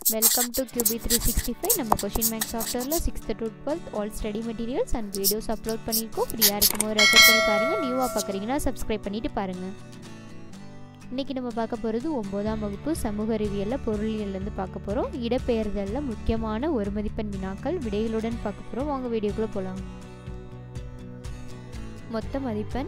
Welcome to QB365. நம்ம question bank சாஃப்ட்வேர்ல 6th to 12th all study materials and videos upload பண்ணிருக்கோம். ஃப்ரீயா இருக்கும்போது ரெஃபர் பண்ணி பாருங்க. நியூவா பார்க்கறீங்கன்னா Subscribe பண்ணிட்டு பாருங்க. இன்னைக்கு நம்ம பார்க்க போறது 9ஆம் வகுப்பு சமூக அறிவியல்ல பொருளியல்ல இருந்து பார்க்க போறோம். இடப்பெயர்தல்ல முக்கியமான ஒரு மதிப்பெண் வினாக்கள் விடைகளுடன் பார்க்க போறோம். வாங்க வீடியோக்குள்ள போலாம். மொத்த மதிப்பெண்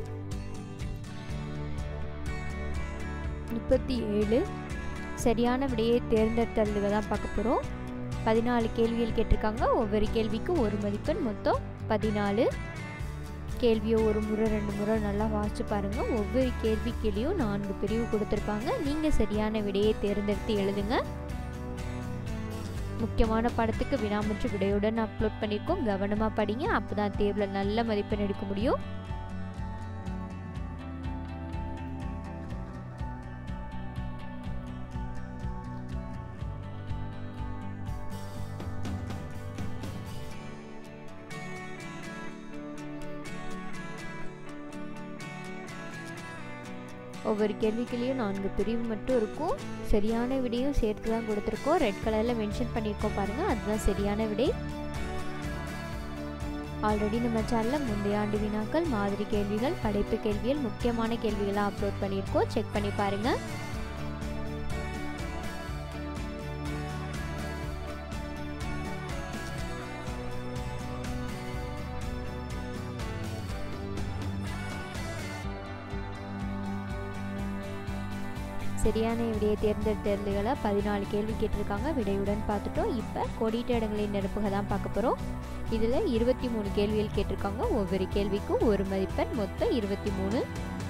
37. சரியான விடையை தேர்ந்தெடுத்தல்ல தான் பார்க்க போறோம். 14 கேள்விகள் கேட்டிருக்காங்க. ஒவ்வொரு கேள்விக்கும் ஒரு மதிப்பெண், மொத்தம் 14. கேள்வியை ஒரு முறை 2 முறை நல்லா வாசிச்சு பாருங்க. ஒவ்வொரு கேள்விக்குள்ளேயும் 4 பிரிவு கொடுத்துருப்பாங்க. நீங்க சரியான விடையை தேர்ந்தெடுத்து எழுதுங்க. முக்கியமான பாடத்துக்கு வினாமுற்று விடையுடன் அப்லோட் பண்ணிருக்கோம். கவனமா படிங்க, அப்பதான் தேர்வுல நல்ல மதிப்பெண் எடுக்க முடியும். ஒவ்வொரு கேள்விக்குள்ளேயும் 4 பிரிவு மட்டும் இருக்கும். சரியான விடையும் சேர்த்து தான் கொடுத்துருக்கோம். ரெட் கலரில் மென்ஷன் பண்ணியிருக்கோம் பாருங்க, அதுதான் சரியான விடை. ஆல்ரெடி நம்ம சேனலில் முந்தைய ஆண்டு வினாக்கள், மாதிரி கேள்விகள், படைப்பு கேள்விகள், முக்கியமான கேள்விகளாக அப்லோட் பண்ணியிருக்கோம். செக் பண்ணி பாருங்க. சரியான விடையை தேர்ந்தெடுத்தல்களை 14 கேள்வி கேட்டிருக்காங்க. விடையுடன் பார்த்துட்டோம். இப்போ கோடிட்ட இடங்களின் நிரப்புக தான் பார்க்க போகிறோம். இதில் 23 கேள்விகள் கேட்டிருக்காங்க. ஒவ்வொரு கேள்விக்கும் ஒரு மதிப்பெண், மொத்தம் 23.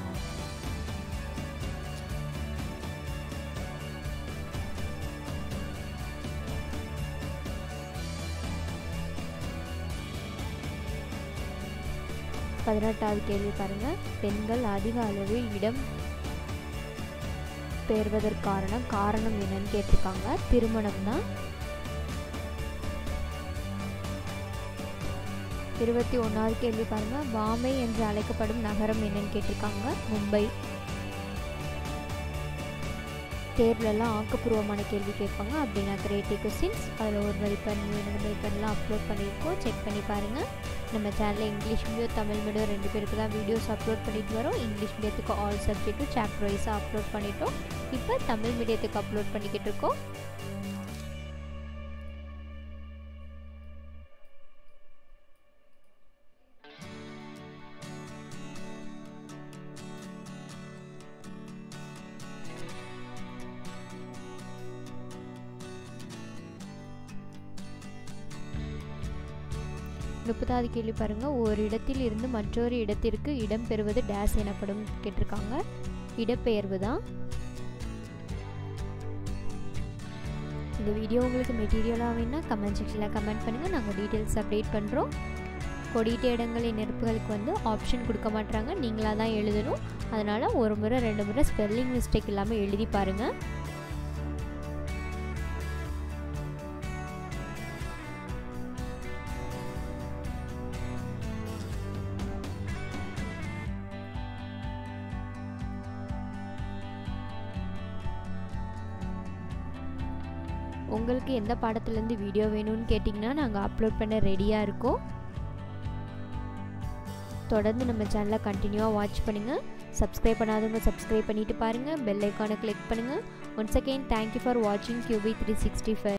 பதினெட்டாவது கேள்வி பாருங்க. பெண்கள் அதிக அளவில் இடம் பெறுவதற்கான காரணம் என்னன்னு கேட்டிருக்காங்க. திருமணம் தான். 21வது கேள்வி பாருங்க. பாம்பே என்று அழைக்கப்படும் நகரம் என்னன்னு கேட்டிருக்காங்க. மும்பை. தேர்வுலலாம் ஆக்கப்பூர்வமான கேள்வி கேட்பாங்க. அப்படின்னா கிரியேட்டிவ் கொஸ்டின்ஸ், அதில் ஒரு மதிப்பெண் 2 மதிப்பெண்லாம் அப்லோட் பண்ணியிருக்கோம். செக் பண்ணி பாருங்கள். நம்ம சேனலில் இங்கிலீஷ் மீடியம், தமிழ் மீடியம் 2 பேருக்கு தான் வீடியோஸ் அப்லோட் பண்ணிட்டு வரோம். இங்கிலீஷ் மீடியத்துக்கு ஆல் சப்ஜெக்ட்டும் சாப்டர் வைஸாக அப்லோட் பண்ணிட்டோம். இப்போ தமிழ் மீடியத்துக்கு அப்லோட் பண்ணிக்கிட்டு இருக்கோம். முப்பதாவது கேள்வி பாருங்க. ஒரு இடத்தில் இருந்து மற்றொரு இடத்திற்கு இடம் பெறுவது டேஸ் எனப்படும் கேட்டிருக்காங்க. இடப்பெயர்வு தான். இந்த வீடியோ உங்களுக்கு மெட்டீரியலாக வேணும்னா கமெண்ட் செக்ஷனில் கமெண்ட் பண்ணுங்கள். நாங்கள் டீட்டெயில்ஸ் அப்டேட் பண்ணுறோம். கொடிட்ட இடங்களின் நெருப்புகளுக்கு ஆப்ஷன் கொடுக்க மாட்டாங்க, நீங்களாக தான் எழுதணும். அதனால் ஒரு முறை 2 முறை ஸ்பெல்லிங் மிஸ்டேக் இல்லாமல் எழுதி பாருங்கள். உங்களுக்கு எந்த பாடத்துலேருந்து வீடியோ வேணும்னு கேட்டிங்கன்னா நாங்கள் அப்லோட் பண்ண ரெடியாக இருக்கோம். தொடர்ந்து நம்ம சேனலை கண்டினியூவாக வாட்ச் பண்ணுங்கள். சப்ஸ்கிரைப் பண்ணாதவங்க சப்ஸ்கிரைப் பண்ணிவிட்டு பாருங்கள். பெல் ஐக்கானை கிளிக் பண்ணுங்கள். ஒன்ஸ் அகெயின் தேங்க்யூ ஃபார் வாட்சிங் QB365.